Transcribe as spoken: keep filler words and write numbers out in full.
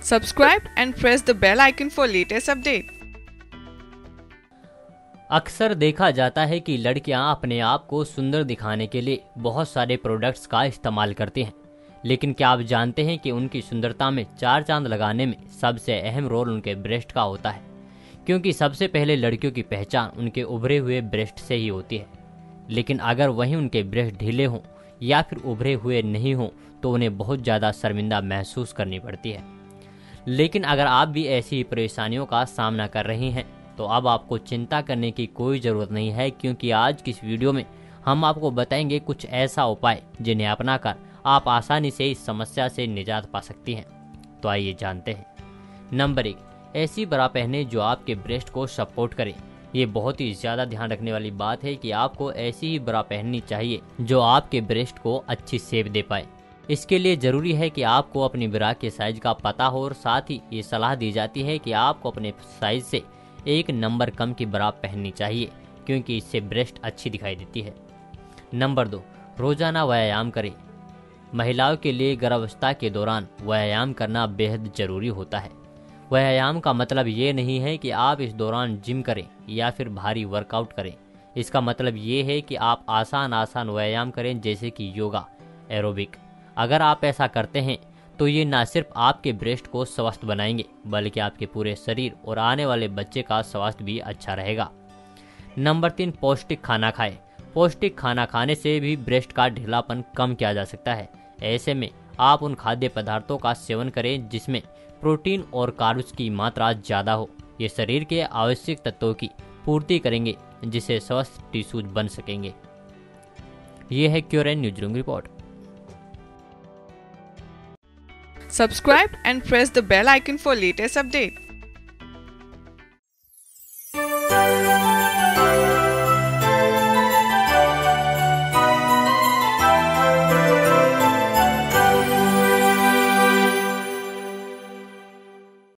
Subscribe and press the bell icon for latest update. अक्सर देखा जाता है कि लड़कियां अपने आप को सुंदर दिखाने के लिए बहुत सारे प्रोडक्ट्स का इस्तेमाल करती हैं, लेकिन क्या आप जानते हैं कि उनकी सुंदरता में चार चांद लगाने में सबसे अहम रोल उनके ब्रेस्ट का होता है, क्योंकि सबसे पहले लड़कियों की पहचान उनके उभरे हुए ब्रेस्ट से ही होती है। लेकिन अगर वहीं उनके ब्रेस्ट ढीले हों या फिर उभरे हुए नहीं हों तो उन्हें बहुत ज़्यादा शर्मिंदा महसूस करनी पड़ती है। लेकिन अगर आप भी ऐसी परेशानियों का सामना कर रही हैं तो अब आपको चिंता करने की कोई ज़रूरत नहीं है, क्योंकि आज की इस वीडियो में हम आपको बताएंगे कुछ ऐसा उपाय जिन्हें अपनाकर आप आसानी से इस समस्या से निजात पा सकती हैं। तो आइए जानते हैं। नंबर एक, ऐसी ब्रा पहने जो आपके ब्रेस्ट को सपोर्ट करे। ये बहुत ही ज़्यादा ध्यान रखने वाली बात है कि आपको ऐसी ही ब्रा पहननी चाहिए जो आपके ब्रेस्ट को अच्छी शेप दे पाए। इसके लिए ज़रूरी है कि आपको अपनी ब्रा के साइज का पता हो, और साथ ही ये सलाह दी जाती है कि आपको अपने साइज से एक नंबर कम की ब्रा पहननी चाहिए, क्योंकि इससे ब्रेस्ट अच्छी दिखाई देती है। नंबर दो, रोजाना व्यायाम करें। महिलाओं के लिए गर्भावस्था के दौरान व्यायाम करना बेहद ज़रूरी होता है। व्यायाम का मतलब ये नहीं है कि आप इस दौरान जिम करें या फिर भारी वर्कआउट करें। इसका मतलब ये है कि आप आसान आसान व्यायाम करें, जैसे कि योगा, एरोबिक। अगर आप ऐसा करते हैं तो ये न सिर्फ आपके ब्रेस्ट को स्वस्थ बनाएंगे, बल्कि आपके पूरे शरीर और आने वाले बच्चे का स्वास्थ्य भी अच्छा रहेगा। नंबर तीन, पौष्टिक खाना खाएं। पौष्टिक खाना खाने से भी ब्रेस्ट का ढीलापन कम किया जा सकता है। ऐसे में आप उन खाद्य पदार्थों का सेवन करें जिसमें प्रोटीन और कार्ब्स की मात्रा ज़्यादा हो। ये शरीर के आवश्यक तत्वों की पूर्ति करेंगे, जिससे स्वस्थ टिश्यूज बन सकेंगे। ये है क्यूरेन newsroom report. Subscribe and press the bell icon for latest update.